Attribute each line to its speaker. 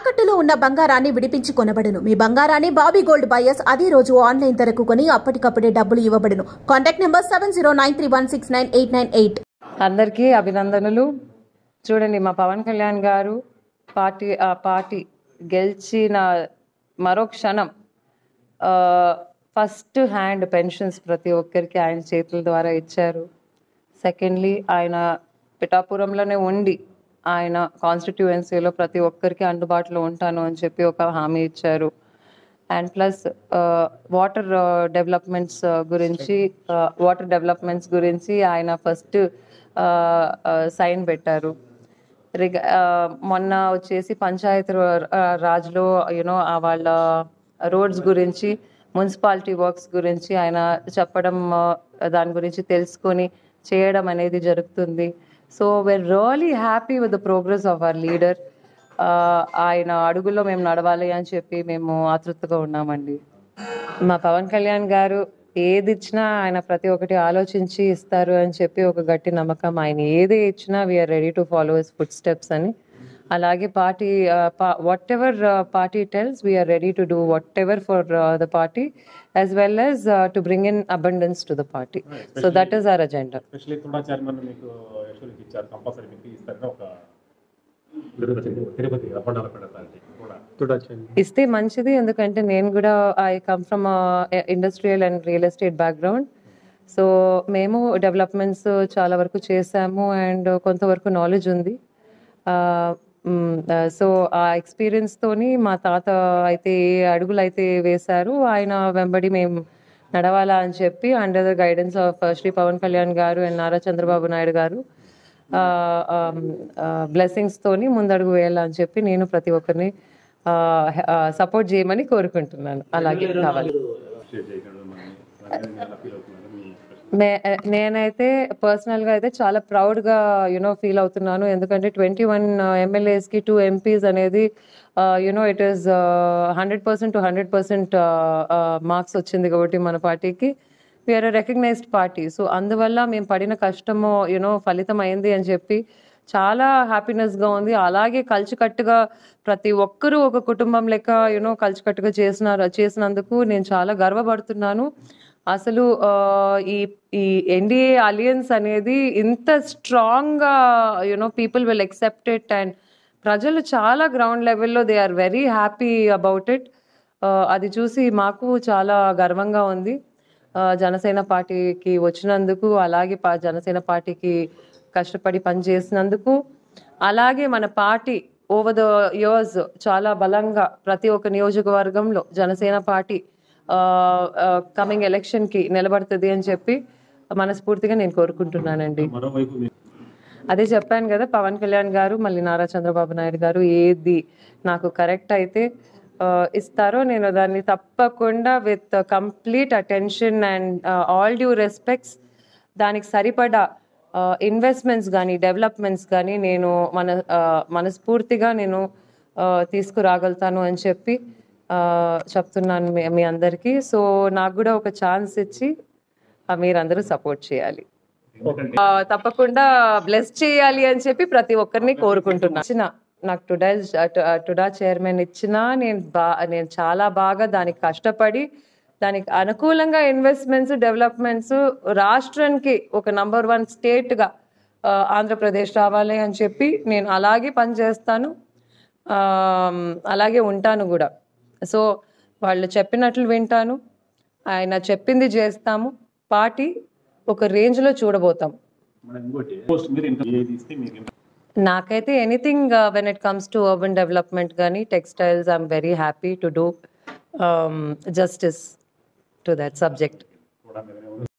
Speaker 1: తాకట్టులో ఉన్న బంగారాన్ని విడిపించి కొనబడును. మీ బంగారాన్ని బాబీ గోల్డ్ బయర్స్ అదే రోజు ఆన్లైన్ ధరకు కొని అప్పటికప్పుడే డబ్బులు ఇవ్వబడును. Contact number 7093169898.
Speaker 2: అందరికీ అభినందనలు. చూడండి, మా పవన్ కళ్యాణ్ గారు పార్టీ గెలిచిన మరో క్షణం ఫస్ట్ హ్యాండ్ పెన్షన్స్ ప్రతి ఒక్కరికి ఆయన చేతుల ద్వారా ఇచ్చారు. సెకండ్లీ, ఆయన పిఠాపురంలోనే ఉండి ఆయన కాన్స్టిట్యుయెన్సీలో ప్రతి ఒక్కరికి అందుబాటులో ఉంటాను అని చెప్పి ఒక హామీ ఇచ్చారు. అండ్ ప్లస్ వాటర్ డెవలప్మెంట్స్ గురించి ఆయన ఫస్ట్ సైన్ పెట్టారు. మొన్న వచ్చేసి పంచాయతీ రాజ్లో వాళ్ళ రోడ్స్ గురించి, మున్సిపాలిటీ వర్క్స్ గురించి ఆయన చెప్పడం, దాని గురించి తెలుసుకొని చేయడం అనేది జరుగుతుంది. So we are really happy with the progress of our leader. ఆయన అడుగుల్లో మేము నడవాలి అని చెప్పి మేము ఆతృతగా ఉన్నామండి. మా పవన్ కళ్యాణ్ గారు ఏది ఇచ్చినా ఆయన ప్రతి ఒక్కటి ఆలోచించి ఇస్తారు అని చెప్పి ఒక గట్టి నమ్మకం. ఆయన ఏది ఇచ్చినా we are ready to follow his footsteps అని. అలాగే party whatever party tells, we are ready to do whatever for the party as well as to bring in abundance to the party. So that is our agenda.
Speaker 3: Especially Tuda chairman meeku actually ichcharu, compulsory meeku istarga oka Tirupati Appandala Pedalante Tuda chairman
Speaker 2: iste manchidi, endukante nenu kuda I come from a industrial and real estate background. So memu developments chaala varaku chesamu and konta varaku knowledge undi. So ఆ experience తోని మా తాత అయితే ఏ అడుగులు అయితే వేశారు ఆయన వెంబడి మేము నడవాలా అని చెప్పి under the guidance of Shri Pawan Kalyan garu and Nara Chandrababu Naidu గారు బ్లెస్సింగ్స్ తోని ముందడుగు వేయాలని చెప్పి నేను ప్రతి ఒక్కరిని సపోర్ట్ చేయమని కోరుకుంటున్నాను. అలాగే కావాలి. నేనైతే పర్సనల్గా అయితే చాలా ప్రౌడ్గా ఫీల్ అవుతున్నాను. ఎందుకంటే 21 MLAs కి 2 MPs అనేది ఇట్ ఈస్ 100% to 100% మార్క్స్ వచ్చింది కాబట్టి మన పార్టీకి వీఆర్ రికగ్నైజ్డ్ పార్టీ. సో అందువల్ల మేము పడిన కష్టము ఫలితం అయింది అని చెప్పి చాలా హ్యాపీనెస్గా ఉంది. అలాగే కలిసికట్టుగా ప్రతి ఒక్కరూ ఒక కుటుంబం లెక్క కలిసికట్టుగా చేసినందుకు నేను చాలా గర్వపడుతున్నాను. అసలు ఈ ఎన్డీఏ అలియన్స్ అనేది ఇంత స్ట్రాంగ్గా people will accept it and ప్రజలు చాలా గ్రౌండ్ లెవెల్లో they are very happy about it. అది చూసి మాకు చాలా గర్వంగా ఉంది. జనసేన పార్టీకి వచ్చినందుకు, అలాగే జనసేన పార్టీకి కష్టపడి పనిచేసినందుకు, అలాగే మన పార్టీ ఓవర్ ద ఇయర్స్ చాలా బలంగా ప్రతి ఒక్క నియోజకవర్గంలో జనసేన పార్టీ కమింగ్ ఎలక్షన్ కి నిలబడుతుంది అని చెప్పి మనస్ఫూర్తిగా నేను కోరుకుంటున్నానండి. అదే చెప్పాను కదా, పవన్ కళ్యాణ్ గారు మళ్ళీ నారా చంద్రబాబు నాయుడు గారు ఏది నాకు కరెక్ట్ అయితే ఇస్తారో నేను దాన్ని తప్పకుండా with complete attention and all due respects దానికి సరిపడా ఇన్వెస్ట్మెంట్స్ కానీ డెవలప్మెంట్స్ కానీ నేను మనస్ఫూర్తిగా నేను తీసుకురాగలుగుతాను అని చెప్పి చెప్తున్నాను మీ అందరికీ. సో నాకు కూడా ఒక ఛాన్స్ ఇచ్చి మీరందరూ సపోర్ట్ చేయాలి, తప్పకుండా బ్లెస్ చేయాలి అని చెప్పి ప్రతి ఒక్కరిని కోరుకుంటున్నాను. నాకు టుడా చైర్మన్ ఇచ్చినా నేను చాలా బాగా దానికి కష్టపడి దానికి అనుకూలంగా ఇన్వెస్ట్మెంట్స్ డెవలప్మెంట్స్ రాష్ట్రానికి ఒక నంబర్ 1 స్టేట్గా ఆంధ్రప్రదేశ్ రావాలి అని చెప్పి నేను అలాగే పనిచేస్తాను, అలాగే ఉంటాను కూడా. సో వాళ్ళు చెప్పినట్లు వింటాను, ఆయన చెప్పింది చేస్తాము, పార్టీ ఒక రేంజ్లో చూడబోతాం. నాకైతే anything when it comes to urban development కానీ textiles, I'm very happy to do justice to that subject.